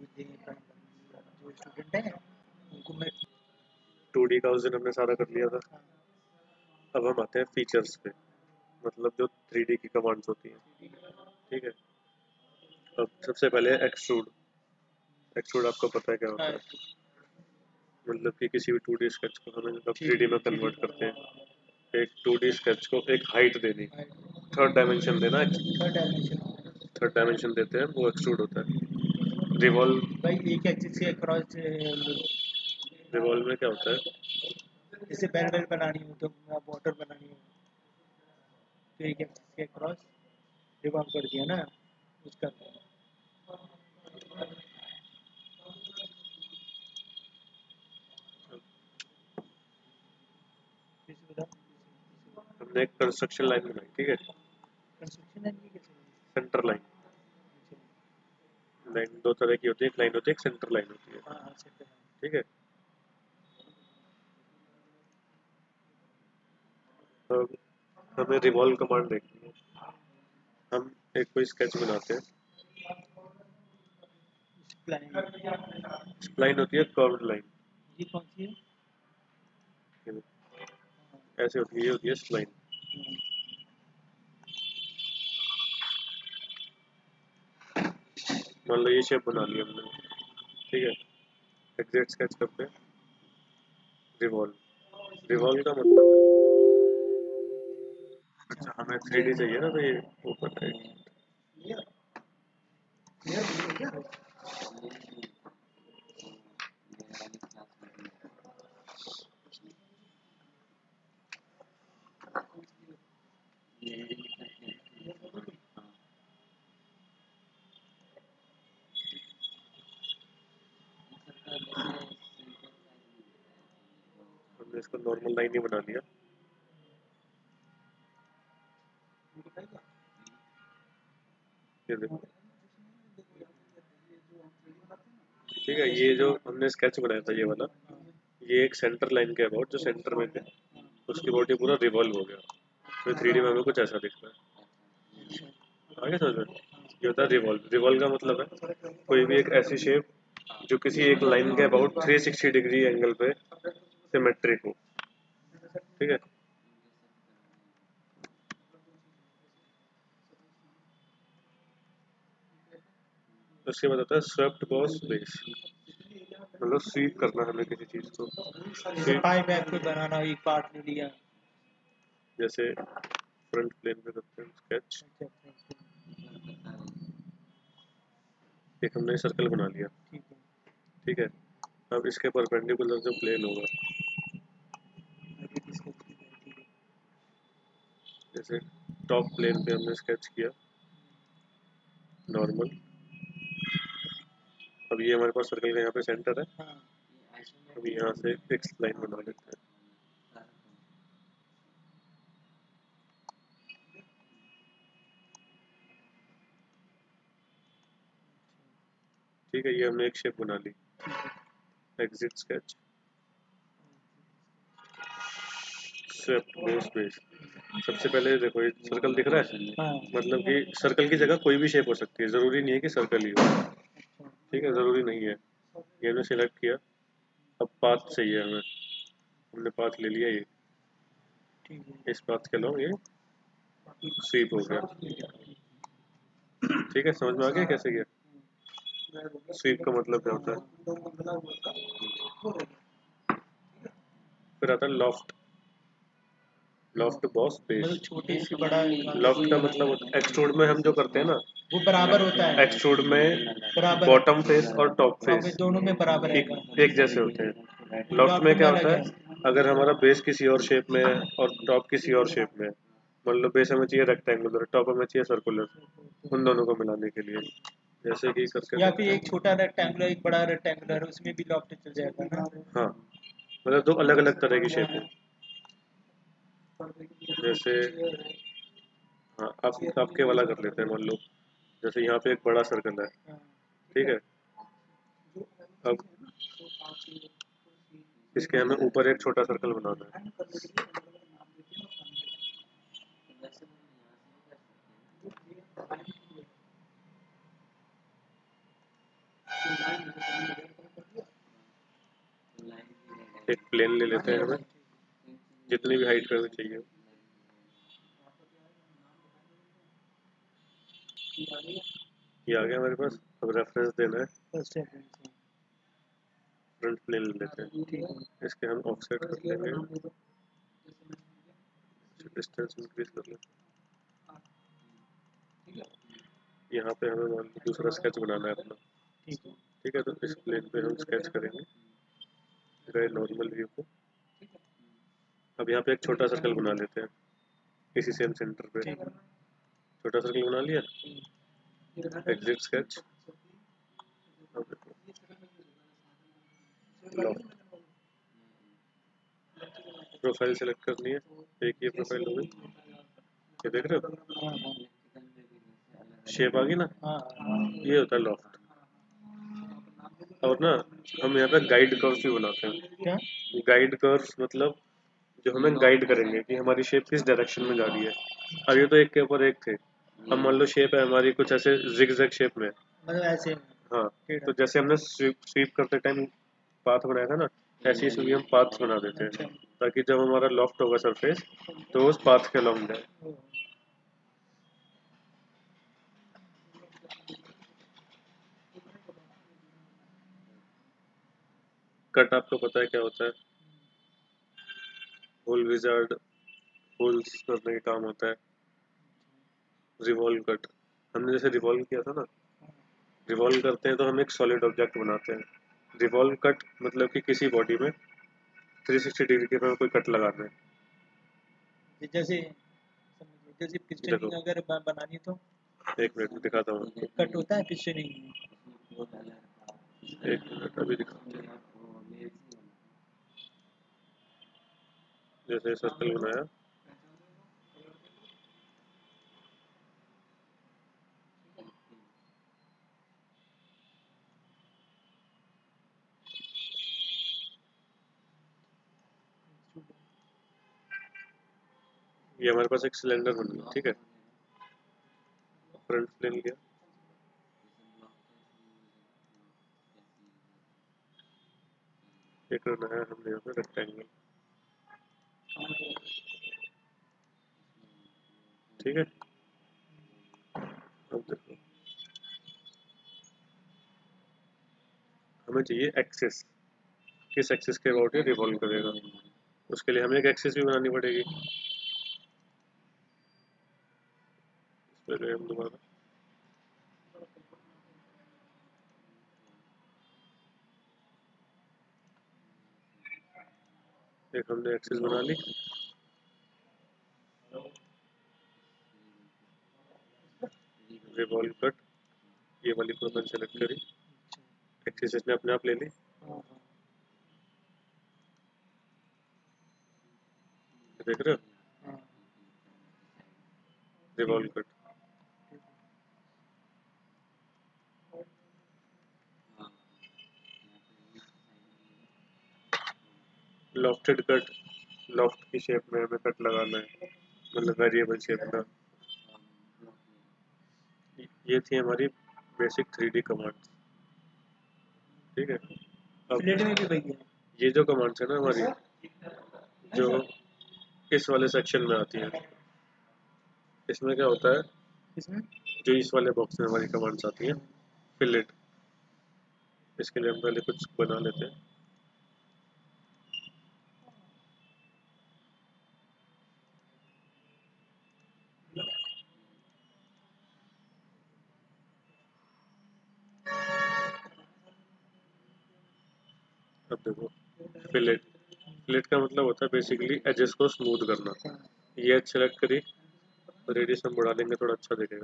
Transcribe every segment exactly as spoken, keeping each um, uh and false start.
ये जो स्टूडेंट है उनको मैं टू डी का उस दिन हमने सारा कर लिया था। हाँ, अब हम आते हैं फीचर्स पे, मतलब जो थ्री डी की कमांड्स होती हैं। ठीक है, अब सबसे पहले एक्सट्रूड। एक्सट्रूड आपको पता है क्या होता हाँ, है? मतलब कि किसी भी टू डी स्केच को हमें जब थ्री डी में कन्वर्ट करते हैं, एक टू डी स्केच को एक हाइट देनी, थर्ड डायमेंशन देना, थर्ड डायमेंशन थर्ड डायमेंशन देते हैं, वो एक्सट्रूड होता है। रिवॉल्व, भाई एक एक्सिस से अक्रॉस रिवॉल्व में क्या होता है? जैसे पैरेलल बनानी हो तो बॉर्डर बनानी हो तो एक एक्सिस के अक्रॉस रिवॉल्व कर दिया ना उसका किसी बताओ हमने एक कंस्ट्रक्शन लाइन बनाई, ठीक है, कंस्ट्रक्शन है ये कैसे सेंटर लाइन। लाइन दो तरह की होती है, एक लाइन होती है, एक सेंटर लाइन होती है। हाँ हाँ सेंटर ठीक है, तो हमें रिवॉल्व कमांड देखनी है। हम एक कोई स्केच बनाते हैं, स्प्लाइन स्प्लाइन होती है कर्व्ड लाइन, ये कौन सी है ऐसे होती है, ये होती है स्प्लाइन। मान लो ये शेप बना ली हमने, ठीक है, एग्जैक्ट स्केच करते हैं, रिवॉल्व। रिवॉल्व का मतलब है, अच्छा हमें थ्री डी चाहिए ना, तो ये ऊपर है। हमने इसको नॉर्मल लाइन ही बना लिया। ये देखो, ठीक है, ये जो हमने स्केच बनाया था ये वाला, ये एक सेंटर लाइन के अबाउट जो सेंटर में थे, उसकी बॉडी पूरा रिवॉल्व हो गया, तो थ्री डी में हमें कुछ ऐसा दिख रहा है। आगे समझ में? ये होता है रिवॉल्व। रिवॉल्व का मतलब है कोई भी एक ऐसी शेप जो किसी एक लाइन के about three sixty degree angle पे सिमेट्रिक हो। ठीक है, उसके बाद आता है स्वेप्ट बॉस बेस, मतलब स्वीप करना हमें किसी चीज को। जैसे पाई बैग पे बनाना एक पार्ट ले लिया जैसे फ्रंट प्लेन पे करते हैं स्केच, एक हमने सर्कल बना लिया, ठीक है ठीक है, अब इसके परपेंडिकुलर जो प्लेन होगा, जैसे टॉप प्लेन पे हमने स्केच किया नॉर्मल, अब ये हमारे पास सर्कल का यहाँ पे सेंटर है, हाँ अब यहाँ से एक लाइन बना लेते हैं। ठीक है, ये हमने एक शेप बना ली, exit sketch, swept base base. सबसे पहले देखो ये सर्कल दिख रहा है, हाँ मतलब कि सर्कल की जगह कोई भी शेप हो सकती है, जरूरी नहीं है कि सर्कल ही हो। ठीक है, जरूरी नहीं है। ये हमने सिलेक्ट किया, अब पाथ चाहिए हमें, हमने पाथ ले लिया, ये ठीक है इस पाथ के लो, ये स्वीप हो गया। ठीक है, समझ में आ गया कैसे किया? स्वीप का मतलब क्या होता है? फिर आता है लॉफ्ट। लॉफ्ट बॉस बेस, मतलब छोटे से बड़ा लॉफ्ट का मतलब एक्सट्रूड में हम जो करते हैं ना, वो बराबर होता है एक्सट्रूड में बराबर बॉटम फेस और टॉप हाँ, फेस दोनों में बराबर एक, है एक जैसे होते हैं। लॉफ्ट में क्या होता है, अगर हमारा बेस किसी और शेप में है और टॉप किसी और शेप में है, मान लो बेस हमें चाहिए रेक्टेंगुलर, टॉप हमें चाहिए सर्कुलर, उन दोनों को मिलाने के लिए जैसे कि करके, या फिर एक छोटा रेक्टेंगुलर एक बड़ा रेक्टेंगुलर उसमें भी लॉफ्ट चल जाएगा ना हाँ, मतलब दो अलग अलग तरह की शेप है। जैसे हाँ, आप आपके वाला कर लेते हैं, मान लो जैसे यहाँ पे एक बड़ा सर्कल है, ठीक है, अब इसके हमें ऊपर एक छोटा सर्कल बनाना है। प्लेन ले लेते हैं, हमें जितनी भी हाइट पे हमें चाहिए। ये आ गया हमारे पास। अब रेफरेंस देना है, फर्स्ट रेफरेंस। फ्रंट प्लेन ले लेते हैं, इसके हम ऑफसेट कर लेंगे, डिस्टेंस इंक्रीज कर लेते हैं। यहाँ पे हमें मान लो दूसरा स्केच बनाना है अपना, ठीक है। तो इस प्लेन पे हम स्केच करेंगे, गए नॉर्मल व्यू को। अब यहाँ पे एक छोटा सर्कल बना लेते हैं इसी सेम सेंटर पे। छोटा सर्कल बना लिया, एग्जिट स्केच, प्रोफाइल सेलेक्ट करनी है, एक ये प्रोफाइल हो गई, ये देख रहे हो शेप आ गई ना, ये होता है लॉफ्ट। और ना हम यहाँ पे गाइड कर्व्स भी बनाते हैं। क्या गाइड कर्व्स मतलब जो हमें गाइड करेंगे कि हमारी शेप किस डायरेक्शन में जा रही है। अब ये तो एक के ऊपर एक थे, अब मान लो शेप है हमारी कुछ ऐसे जिगजैग शेप में, मतलब ऐसे? हाँ, तो जैसे हमने स्वीप स्वीप करते टाइम पाथ बनाया था ना, ऐसे ही इसमें हम पाथ बना देते हैं, ताकि जब हमारा लॉफ्ट होगा सरफेस तो उस पाथ के अलॉन्ग जाए। कट आपको पता है क्या होता है? होल विजार्ड होल्स करने का काम होता है। रिवॉल्व कट, हमने जैसे रिवॉल्व किया था ना, रिवॉल्व करते हैं तो हम एक सॉलिड ऑब्जेक्ट बनाते हैं। रिवॉल्व कट मतलब कि किसी बॉडी में थ्री सिक्सटी डिग्री के पे कोई कट लगाना है। जैसे जैसे पिस्टनिंग अगर बनानी तो एक मिनट में दिखाता हूँ, कट होता है पिस्टनिंग में। एक मिनट अभी दिखाते हैं। जैसे सर्कल बनाया, ये हमारे पास एक सिलेंडर बन गया, ठीक है। फ्रंट प्लेन लिया, एक बनाया हमने यहाँ पे रेक्टेंगल, ठीक है। अब देखो हमें चाहिए एक्सिस, किस एक्सिस के अबाउट ये रिवॉल्व करेगा, उसके लिए हमें एक एक्सिस भी बनानी पड़ेगी। इस पे गए हम दोबारा, एक हमने एक्सिस बना ली, रिवॉल्व कट, ये वाली प्रोफाइल सेलेक्ट करी, एक्सिस इसने अपने आप ले ली, देख रहे हो, revolve cut. Lofted cut, loft की शेप में हमें कट लगाना है, मतलब वेरिएबल शेप में। ये थी हमारी बेसिक थ्री डी कमांड्स, ठीक है। अब में भी भैया ये जो कमांड्स है ना हमारी, जो इस वाले सेक्शन में आती है, इसमें क्या होता है, इसमें जो इस वाले बॉक्स में हमारी कमांड्स आती हैं, फिलेट, इसके लिए हम पहले कुछ बना लेते हैं। अब देखो फिलेट, फिलेट का मतलब होता है बेसिकली एजेस को स्मूथ करना। ये एज सेलेक्ट करी, रेडियस हम बढ़ा लेंगे, थोड़ा अच्छा दिखेगा।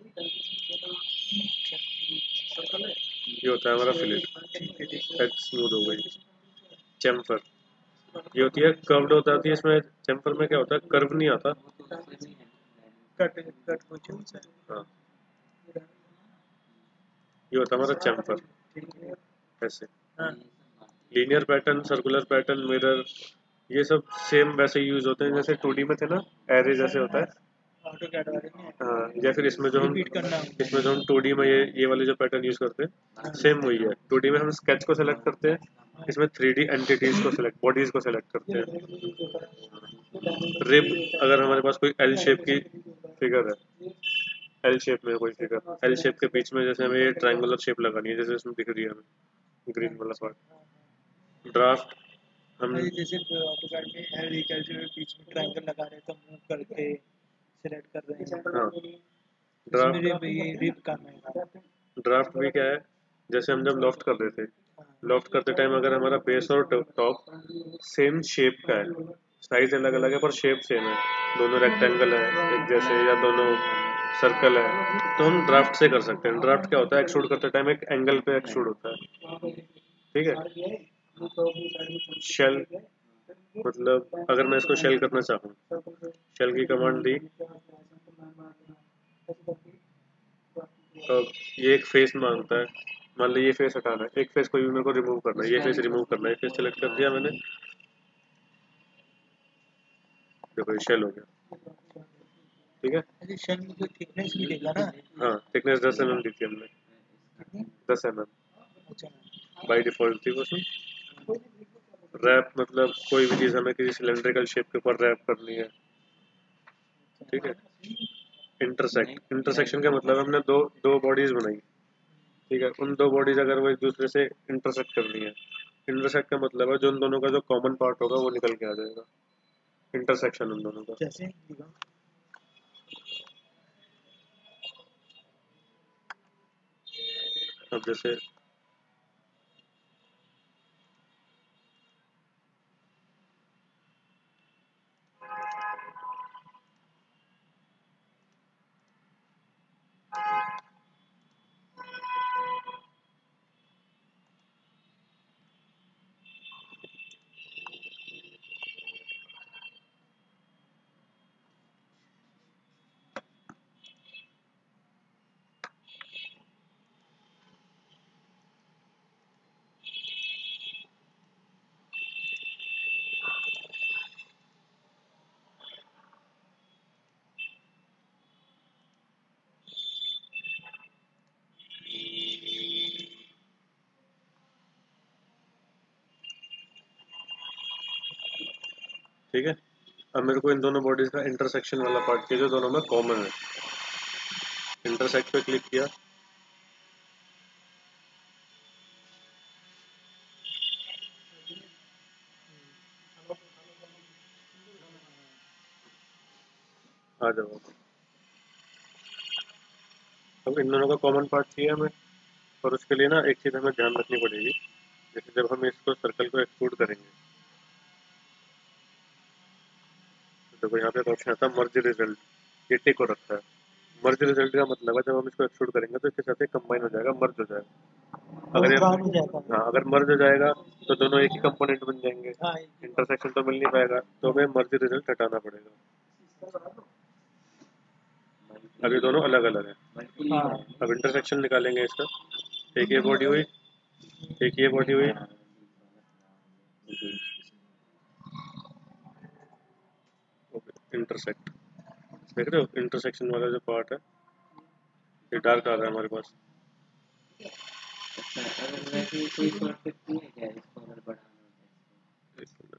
ये होता है हमारा फिलेट, एज स्मूथ हो गई। चैम्फर, ये होती है कर्व्ड हो जाती है, इसमें चैम्फर में क्या होता है, कर्व नहीं आता, कट कट कुछ हाँ, ये होता है हमारा चैम्फर, ऐसे। Linear pattern, circular pattern, mirror, ये सब सेम वैसे ही यूज होते हैं जैसे टू डी में थे ना, एरे जैसे होता है, हाँ। या फिर इसमें जो हम इसमें जो हम टू डी में ये ये वाले जो पैटर्न यूज करते हैं, सेम वही है। टू डी में हम स्केच को सेलेक्ट करते हैं, इसमें थ्री डी एंटिटीज को सिलेक्ट, बॉडीज को सिलेक्ट करते हैं। रिब, अगर हमारे पास कोई एल शेप की फिगर है, एल शेप में कोई फिगर, एल शेप के बीच में जैसे हमें ये ट्रायंगुलर शेप लगानी है, जैसे इसमें दिख रही है हमें ग्रीन वाला पार्ट। ड्राफ्ट हम जैसे ऑटोकैड में एल रिकैल्चर में बीच में ट्रायंगल लगा रहे हैं तो मूव करके सिलेक्ट कर रहे हैं। हाँ, इसमें रिब ये रिब काम है। ड्राफ्ट भी क्या है, जैसे हम जब लॉफ्ट कर रहे थे, लॉफ्ट करते टाइम अगर हमारा बेस और टॉप सेम शेप का है, साइज अलग अलग है पर शेप सेम है, दोनों रेक्टेंगल है एक जैसे या दोनों सर्कल है, तो हम ड्राफ्ट से कर सकते हैं। ड्राफ्ट क्या होता है, एक्सट्रूड करते टाइम एक एंगल पे एक्सट्रूड होता है, ठीक है। शेल मतलब अगर मैं इसको शेल करना चाहूँ, शेल की कमांड दी तो ये एक फेस मांगता है, मान लो ये फेस हटाना है, एक फेस कोई भी मेरे को रिमूव करना है, ये फेस रिमूव करना है, ये फेस सेलेक्ट कर दिया मैंने, देखो ये शेल हो गया, ठीक है। अरे शेल में कोई थिकनेस भी देगा ना? हाँ, थिकनेस दस एम एम दी थी हमने, दस एम एम बाई डिफॉल्ट थी उसमें। रैप मतलब कोई भी चीज़ हमें किसी सिलेंड्रिकल शेप के ऊपर रैप करनी है, ठीक है। इंटरसेक्ट, इंटरसेक्शन का मतलब हमने दो दो बॉडीज बनाई, ठीक है, उन दो बॉडीज अगर वो एक दूसरे से इंटरसेक्ट करनी है, इंटरसेक्ट का मतलब है जो उन दोनों का जो कॉमन पार्ट होगा वो निकल के आ जाएगा, इंटरसेक्शन उन दोनों का। जैसे अब जैसे ठीक है, अब मेरे को इन दोनों बॉडीज का इंटरसेक्शन वाला पार्ट चाहिए जो दोनों में कॉमन है, इंटरसेक्ट पे क्लिक किया, आ जाओ। अब इन दोनों का कॉमन पार्ट चाहिए हमें, और उसके लिए ना एक चीज़ हमें ध्यान रखनी पड़ेगी, जैसे जब हम इसको सर्कल को एक्सट्रूड करेंगे, तो देखो यहाँ पे ऑप्शन आता है मर्ज रिजल्ट, ये टिक हो रखता है। मर्ज रिजल्ट का मतलब है जब हम इसको एक्सट्रूड करेंगे तो इसके साथ ये कंबाइन हो जाएगा, मर्ज हो जाएगा। अगर ये हाँ अगर मर्ज हो जाएगा तो दोनों एक ही कंपोनेंट बन जाएंगे, इंटरसेक्शन तो मिल नहीं पाएगा, तो हमें मर्ज रिजल्ट हटाना पड़ेगा। अभी दोनों अलग अलग है, अब इंटरसेक्शन निकालेंगे इसका, एक ये बॉडी हुई, एक ये बॉडी हुई, इंटरसेक्ट, देख रहे हो इंटरसेक्शन वाला जो पार्ट है ये डार्क आ रहा है हमारे पास। अच्छा, अगर वैसे कोई शॉर्टकट नहीं है क्या इसको अगर बढ़ाना है?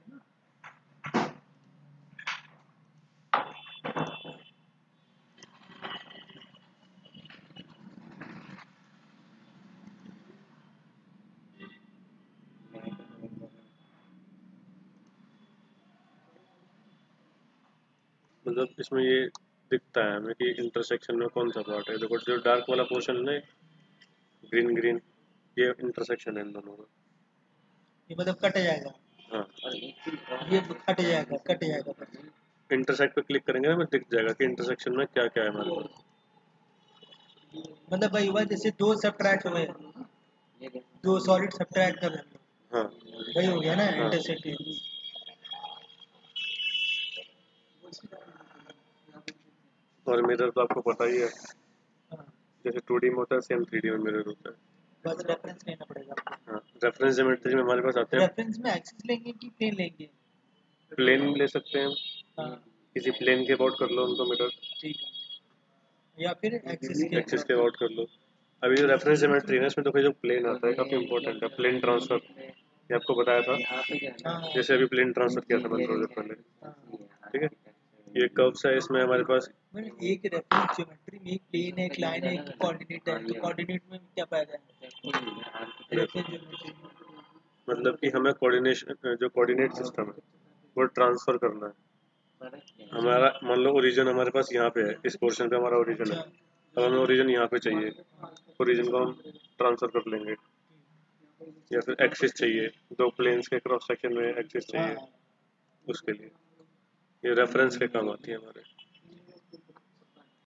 मतलब इसमें ये दिखता है हमें कि इंटरसेक्शन में कौन सा पार्ट है, देखो जो डार्क वाला पोर्शन है ग्रीन ग्रीन, ये इंटरसेक्शन है इन दोनों का, ये मतलब कट जाएगा। हाँ ये कट जाएगा, कट जाएगा। इंटरसेक्ट पे क्लिक करेंगे ना हमें दिख जाएगा कि इंटरसेक्शन में क्या क्या है हमारे पास। मतलब भाई हुआ जैसे दो सब्ट्रैक्ट हुए, दो सॉलिड सब्ट्रैक्ट कर रहे, हाँ वही हो गया ना हाँ। इंटरसेक्ट। और मिरर तो आपको पता ही है, हाँ, जैसे टू डी में होता है सेम थ्री डी में मिरर होता है। बस रेफरेंस लेना पड़ेगा। हाँ, रेफरेंस ज्योमेट्री में हमारे पास आते हैं, रेफरेंस में एक्सिस लेंगे कि प्लेन लेंगे? प्लेन ले सकते हैं, हाँ किसी प्लेन के अबाउट कर लो उनको मिरर, ठीक है, या फिर एक्सिस के एक्सिस के अबाउट कर लो। अभी जो रेफरेंस ज्योमेट्री है ना, इसमें तो कोई जो प्लेन आता है काफी इंपॉर्टेंट है, प्लेन ट्रांसफर। ये आपको बताया था, यहाँ पे क्या है? हाँ जैसे अभी प्लेन ट्रांसफर किया था मैंने थोड़ी देर पहले। ठीक है, ये कर्व्स है, इसमें हमारे पास मैंने एक रेफरेंस ज्योमेट्री में एक प्लेन है, एक लाइन है, एक कोऑर्डिनेट है, तो कोऑर्डिनेट में क्या फायदा है रेफरेंस ज्योमेट्री में? मतलब कि हमें कोऑर्डिनेशन, जो कोऑर्डिनेट सिस्टम है वो ट्रांसफर करना है। हमारा मान लो ओरिजिन हमारे पास यहाँ पे है, इस पोर्शन पे हमारा ओरिजिन है, अब हमें ओरिजिन यहाँ पे चाहिए, ओरिजिन को हम ट्रांसफर कर लेंगे। या फिर एक्सिस चाहिए, दो प्लेन्स के क्रॉस सेक्शन में एक्सिस चाहिए, उसके लिए ये रेफरेंस के काम आती है हमारे।